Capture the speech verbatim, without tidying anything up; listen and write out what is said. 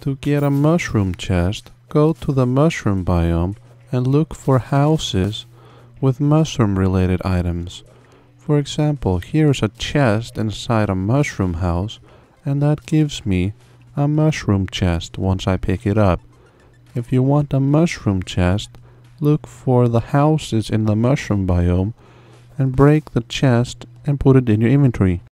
To get a mushroom chest, go to the mushroom biome and look for houses with mushroom-related items. For example, here's a chest inside a mushroom house, and that gives me a mushroom chest once I pick it up. If you want a mushroom chest, look for the houses in the mushroom biome and break the chest and put it in your inventory.